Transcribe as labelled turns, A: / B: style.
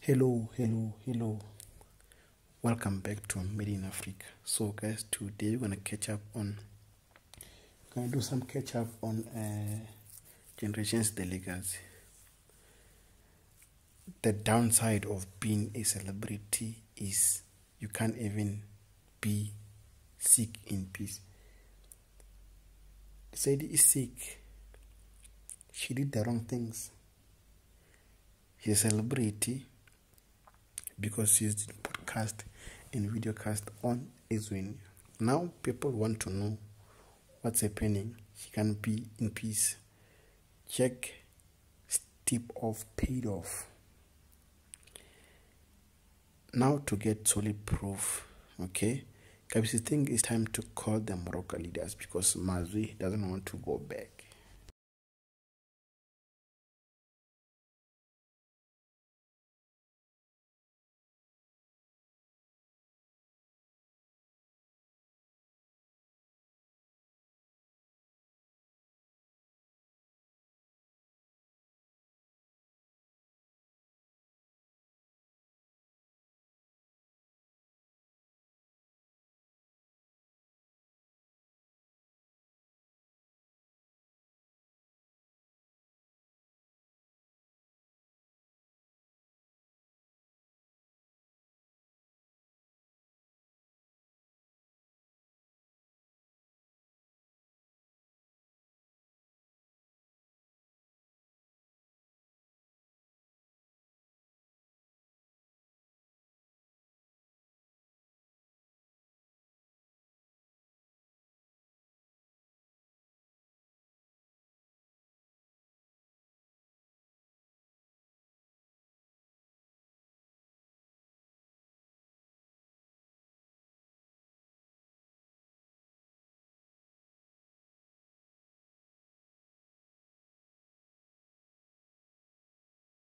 A: Hello. Welcome back to Made in Africa. So, guys, today we're gonna do some catch up on Generations the Legacy. The downside of being a celebrity is you can't even be sick in peace. Sadie is sick. She did the wrong things. She's a celebrity because she's doing podcast and videocast on Ezwin. Now people want to know what's happening. She can be in peace. Check Step Off paid off. Now to get solid proof, okay? Kabisi think it's time to call the Morocco leaders because Mazwi doesn't want to go back.